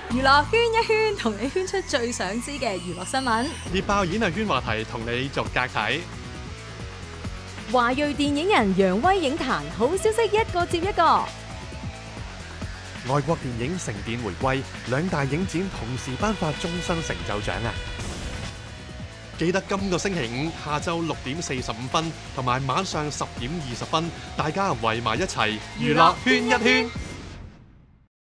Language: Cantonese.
娛樂圈一圈，同你圈出最想知嘅娛樂新聞。 熱爆演藝圈話題，同你逐格睇。 華裔電影人揚威影壇，好消息一個接一個。 外國電影成電回歸，兩大影展同時頒發終身成就獎啊！記得今個星期五下晝6:45同埋晚上10:20，大家圍埋一齊，娛樂圈一圈。